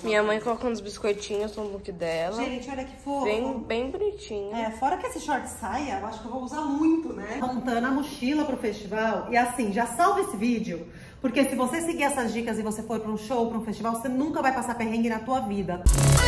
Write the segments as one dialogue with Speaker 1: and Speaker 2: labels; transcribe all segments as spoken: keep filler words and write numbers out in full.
Speaker 1: Minha mãe coloca uns biscoitinhos no look dela.
Speaker 2: Gente, olha que fofo.
Speaker 1: Bem, bem bonitinho.
Speaker 2: É, fora que esse short saia, eu acho que eu vou usar muito, né? Montando a mochila pro festival. E assim, já salva esse vídeo. Porque se você seguir essas dicas e você for pra um show, pra um festival, você nunca vai passar perrengue na tua vida.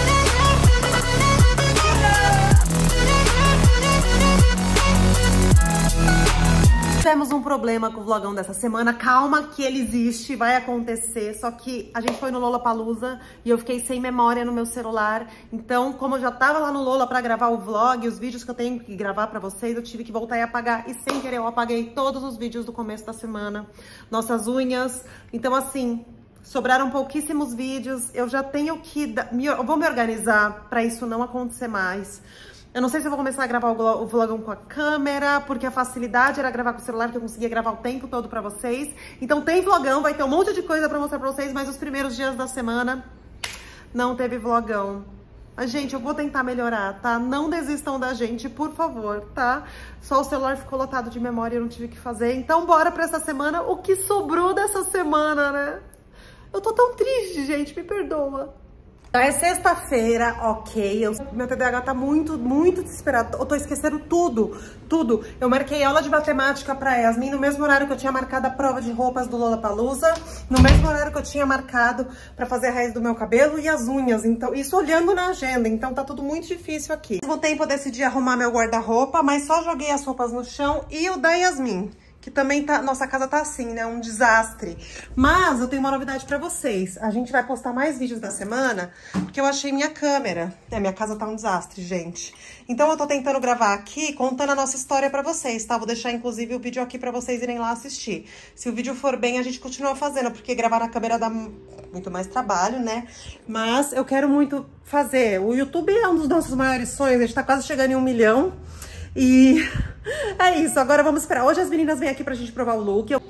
Speaker 2: Tivemos um problema com o vlogão dessa semana. Calma que ele existe, vai acontecer. Só que a gente foi no Lollapalooza e eu fiquei sem memória no meu celular. Então, como eu já tava lá no Lola pra gravar o vlog, os vídeos que eu tenho que gravar pra vocês, eu tive que voltar e apagar. E sem querer eu apaguei todos os vídeos do começo da semana. Nossas unhas. Então, assim, sobraram pouquíssimos vídeos. Eu já tenho que... Eu vou me organizar pra isso não acontecer mais. Eu não sei se eu vou começar a gravar o vlogão com a câmera, porque a facilidade era gravar com o celular, que eu conseguia gravar o tempo todo pra vocês. Então tem vlogão, vai ter um monte de coisa pra mostrar pra vocês, mas os primeiros dias da semana não teve vlogão. Mas, gente, eu vou tentar melhorar, tá? Não desistam da gente, por favor, tá? Só o celular ficou lotado de memória e eu não tive o que fazer. Então bora pra essa semana, o que sobrou dessa semana, né? Eu tô tão triste, gente, me perdoa. É sexta-feira, ok, eu, meu T D A H tá muito, muito desesperado, eu tô esquecendo tudo, tudo. Eu marquei aula de matemática pra Yasmin no mesmo horário que eu tinha marcado a prova de roupas do Lollapalooza, no mesmo horário que eu tinha marcado pra fazer a raiz do meu cabelo e as unhas, então, isso olhando na agenda, então tá tudo muito difícil aqui. Ao mesmo tempo eu decidi arrumar meu guarda-roupa, mas só joguei as roupas no chão e o da Yasmin. Que também tá, nossa casa tá assim, né, um desastre. Mas eu tenho uma novidade pra vocês. A gente vai postar mais vídeos da semana, porque eu achei minha câmera. É, minha casa tá um desastre, gente. Então eu tô tentando gravar aqui, contando a nossa história pra vocês, tá? Vou deixar, inclusive, o vídeo aqui pra vocês irem lá assistir. Se o vídeo for bem, a gente continua fazendo, porque gravar na câmera dá muito mais trabalho, né? Mas eu quero muito fazer. O YouTube é um dos nossos maiores sonhos, a gente tá quase chegando em um milhão. E é isso, agora vamos esperar. Hoje as meninas vêm aqui pra gente provar o look. Eu...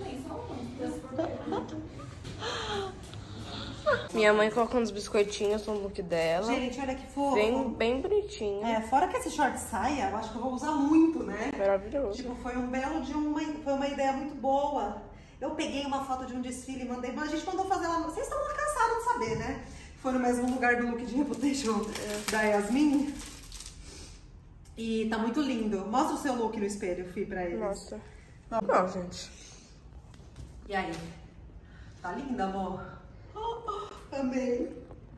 Speaker 1: Minha mãe coloca uns biscoitinhos no look dela.
Speaker 2: Gente, olha que fofo.
Speaker 1: Bem, bem bonitinho.
Speaker 2: É, fora que esse short saia, eu acho que eu vou usar muito, né?
Speaker 1: Maravilhoso.
Speaker 2: Tipo, foi um belo de uma... Foi uma ideia muito boa. Eu peguei uma foto de um desfile e mandei... Mas a gente mandou fazer lá... Vocês estão cansados de saber, né? Foi no mesmo lugar do look de Reputation é. da Yasmin. E tá muito lindo. Mostra o seu look no espelho, Fih, pra eles.
Speaker 1: Mostra. Não, gente.
Speaker 2: E aí? Tá linda, amor? Oh, oh, amei.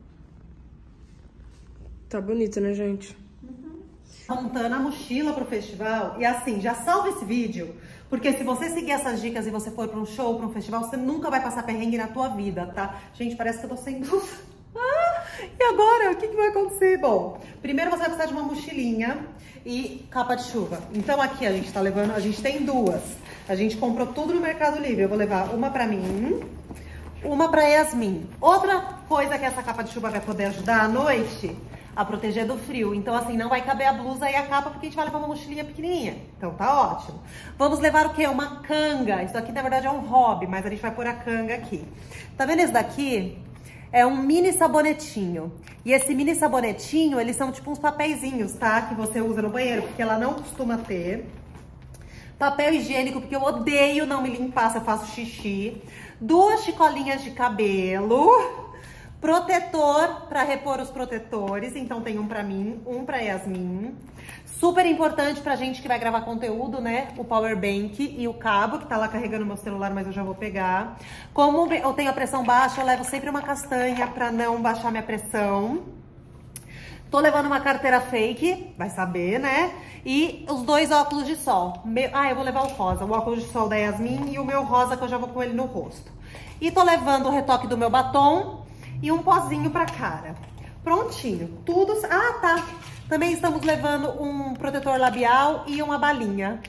Speaker 1: Tá bonito, né, gente?
Speaker 2: Uhum. Montando a mochila pro festival. E assim, já salva esse vídeo. Porque se você seguir essas dicas e você for pra um show, pra um festival, você nunca vai passar perrengue na tua vida, tá? Gente, parece que eu tô sem dúvida. Ah, e agora? O que, que vai acontecer? Bom, primeiro você vai precisar de uma mochilinha e capa de chuva. Então aqui a gente tá levando, a gente tem duas. A gente comprou tudo no Mercado Livre. Eu vou levar uma pra mim, uma pra Yasmin. Outra coisa que essa capa de chuva vai poder ajudar à noite, a proteger do frio. Então assim, não vai caber a blusa e a capa porque a gente vai levar uma mochilinha pequenininha. Então tá ótimo. Vamos levar o quê? Uma canga. Isso aqui na verdade é um hobby, mas a gente vai pôr a canga aqui. Tá vendo esse daqui? É um mini sabonetinho. E esse mini sabonetinho, eles são tipo uns papeizinhos, tá? Que você usa no banheiro, porque ela não costuma ter. Papel higiênico, porque eu odeio não me limpar se eu faço xixi. Duas chicolinhas de cabelo. Protetor para repor os protetores. Então tem um pra mim, um pra Yasmin. Super importante pra gente que vai gravar conteúdo, né? O power bank e o cabo, que tá lá carregando meu celular, mas eu já vou pegar. Como eu tenho a pressão baixa, eu levo sempre uma castanha pra não baixar minha pressão. Tô levando uma carteira fake, vai saber, né? E os dois óculos de sol. Meu... Ah, eu vou levar o rosa, o óculos de sol da Yasmin e o meu rosa, que eu já vou com ele no rosto. E tô levando o retoque do meu batom e um pozinho pra cara. Prontinho, tudo... Ah, tá. Também estamos levando um protetor labial e uma balinha.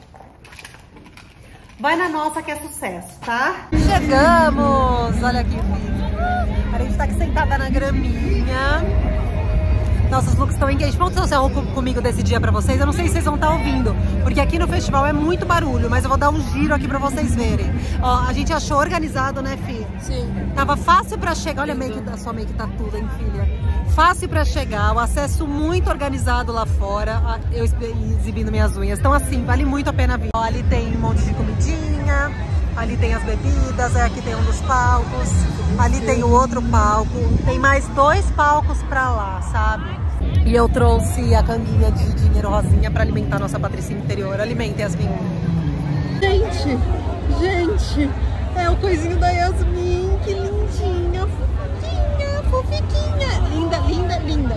Speaker 2: Vai na nossa que é sucesso, tá? Chegamos! Olha aqui o vídeo. A gente tá aqui sentada na graminha. Nossos looks estão engage. Vamos trouxer um comigo desse dia pra vocês. Eu não sei se vocês vão estar ouvindo, porque aqui no festival é muito barulho, mas eu vou dar um giro aqui pra vocês verem. Ó, a gente achou organizado, né, Fih?
Speaker 1: Sim.
Speaker 2: Tava fácil pra chegar. Olha a make, a sua make tá tudo, hein, filha? Fácil pra chegar, o acesso muito organizado lá fora. Eu exibindo minhas unhas. Então, assim, vale muito a pena vir. Ó, ali tem um monte de comidinha. Ali tem as bebidas, é aqui tem um dos palcos. Ali tem o outro palco. Tem mais dois palcos pra lá, sabe? E eu trouxe a canguinha de dinheiro rosinha pra alimentar nossa Patricinha interior. Alimente, Yasmin. Gente, gente, é o coisinho da Yasmin. Que lindinha, fofinha, fofiquinha. Linda, linda, linda.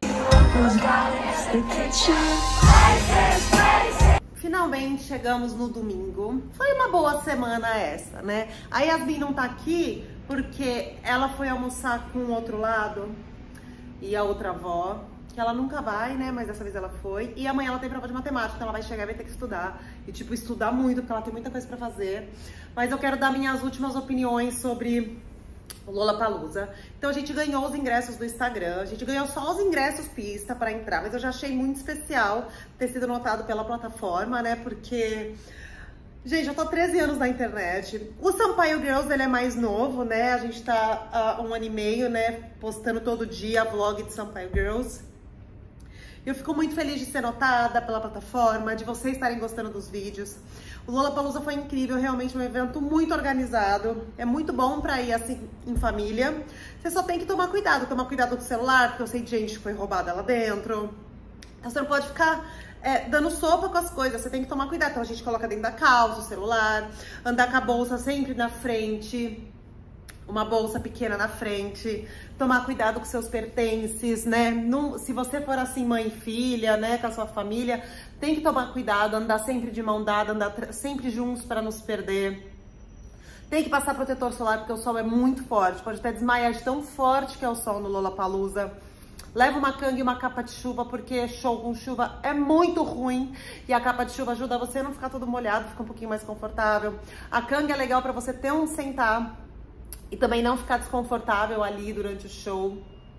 Speaker 2: Finalmente chegamos no domingo. Foi uma boa semana essa, né? A Yasmin não tá aqui porque ela foi almoçar com o outro lado e a outra avó, que ela nunca vai, né? Mas dessa vez ela foi. E amanhã ela tem prova de matemática, então ela vai chegar e vai ter que estudar. E, tipo, estudar muito, porque ela tem muita coisa pra fazer. Mas eu quero dar minhas últimas opiniões sobre o Lollapalooza. Então a gente ganhou os ingressos do Instagram, a gente ganhou só os ingressos pista pra entrar, mas eu já achei muito especial ter sido notado pela plataforma, né? Porque, gente, eu tô há treze anos na internet. O Sampaio Girls, ele é mais novo, né? A gente tá há um ano e meio, né? Postando todo dia vlog de Sampaio Girls. Eu fico muito feliz de ser notada pela plataforma, de vocês estarem gostando dos vídeos. O Lollapalooza foi incrível, realmente um evento muito organizado. É muito bom pra ir assim em família. Você só tem que tomar cuidado, tomar cuidado com o celular, porque eu sei de gente que foi roubada lá dentro. Então você não pode ficar é, dando sopa com as coisas, você tem que tomar cuidado. Então a gente coloca dentro da calça o celular, andar com a bolsa sempre na frente. Uma bolsa pequena na frente, tomar cuidado com seus pertences, né? Não, se você for assim, mãe e filha, né, com a sua família, tem que tomar cuidado, andar sempre de mão dada, andar sempre juntos para não se perder. Tem que passar protetor solar, porque o sol é muito forte, pode até desmaiar de tão forte que é o sol no Lollapalooza. Leva uma canga e uma capa de chuva, porque show com chuva é muito ruim. E a capa de chuva ajuda você a não ficar todo molhado, fica um pouquinho mais confortável. A canga é legal para você ter onde sentar e também não ficar desconfortável ali durante o show.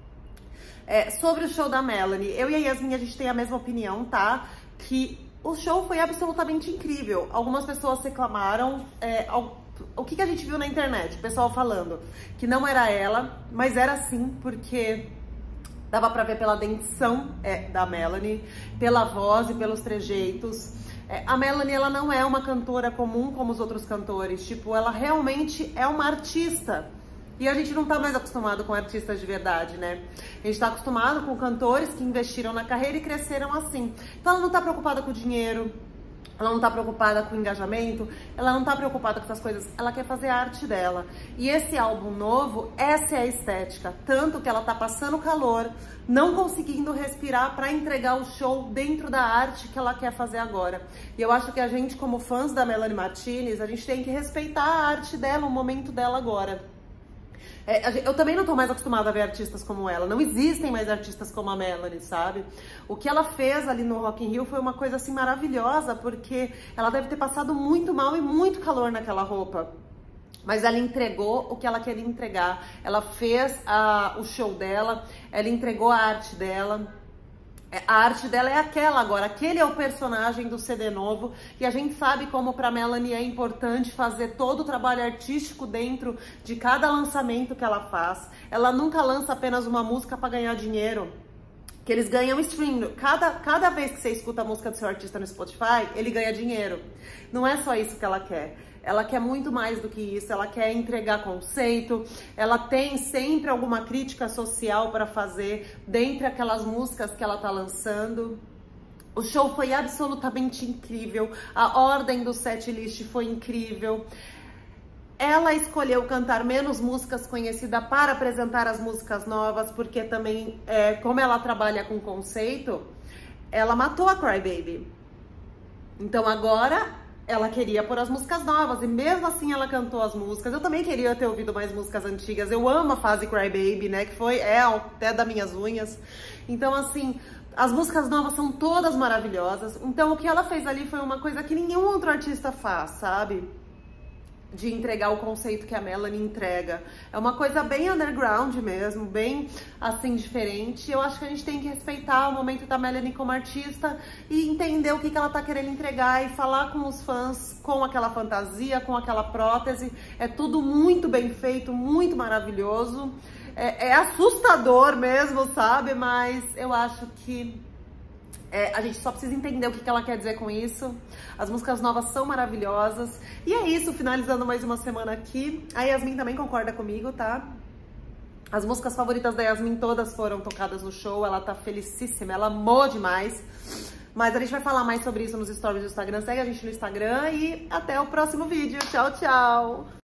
Speaker 2: É, sobre o show da Melanie, eu e a Yasmin, a gente tem a mesma opinião, tá? Que o show foi absolutamente incrível. Algumas pessoas reclamaram, é, o que, que a gente viu na internet? O pessoal falando que não era ela, mas era sim, porque dava pra ver pela dentição é, da Melanie, pela voz e pelos trejeitos. A Melanie, ela não é uma cantora comum como os outros cantores, tipo, ela realmente é uma artista. E a gente não tá mais acostumado com artistas de verdade, né? A gente tá acostumado com cantores que investiram na carreira e cresceram assim. Então ela não tá preocupada com o dinheiro, ela não tá preocupada com o engajamento, ela não tá preocupada com essas coisas, ela quer fazer a arte dela. E esse álbum novo, essa é a estética, tanto que ela tá passando calor, não conseguindo respirar para entregar o show dentro da arte que ela quer fazer agora. E eu acho que a gente, como fãs da Melanie Martinez, a gente tem que respeitar a arte dela, o momento dela agora. É, eu também não tô mais acostumada a ver artistas como ela. Não existem mais artistas como a Melanie, sabe? O que ela fez ali no Rock in Rio foi uma coisa assim maravilhosa, porque ela deve ter passado muito mal e muito calor naquela roupa. Mas ela entregou o que ela queria entregar. Ela fez a, o show dela, ela entregou a arte dela. A arte dela é aquela agora, aquele é o personagem do C D novo, e a gente sabe como para Melanie é importante fazer todo o trabalho artístico dentro de cada lançamento que ela faz. Ela nunca lança apenas uma música para ganhar dinheiro, que eles ganham stream. Cada, cada vez que você escuta a música do seu artista no Spotify, ele ganha dinheiro. Não é só isso que ela quer. Ela quer muito mais do que isso, ela quer entregar conceito, ela tem sempre alguma crítica social para fazer dentre aquelas músicas que ela tá lançando. O show foi absolutamente incrível, a ordem do setlist foi incrível. Ela escolheu cantar menos músicas conhecidas para apresentar as músicas novas, porque também, é, como ela trabalha com conceito, ela matou a Cry Baby. Então agora ela queria pôr as músicas novas, e mesmo assim ela cantou as músicas. Eu também queria ter ouvido mais músicas antigas. Eu amo a fase Cry Baby, né, que foi, é até das minhas unhas. Então, assim, as músicas novas são todas maravilhosas. Então, o que ela fez ali foi uma coisa que nenhum outro artista faz, sabe? De entregar o conceito que a Melanie entrega. É uma coisa bem underground mesmo, bem assim, diferente. Eu acho que a gente tem que respeitar o momento da Melanie como artista e entender o que, que ela tá querendo entregar e falar com os fãs com aquela fantasia, com aquela prótese. É tudo muito bem feito, muito maravilhoso. É, é assustador mesmo, sabe? Mas eu acho que É, a gente só precisa entender o que, que ela quer dizer com isso. As músicas novas são maravilhosas. E é isso, finalizando mais uma semana aqui. A Yasmin também concorda comigo, tá? As músicas favoritas da Yasmin todas foram tocadas no show. Ela tá felicíssima, ela amou demais. Mas a gente vai falar mais sobre isso nos stories do Instagram. Segue a gente no Instagram e até o próximo vídeo. Tchau, tchau!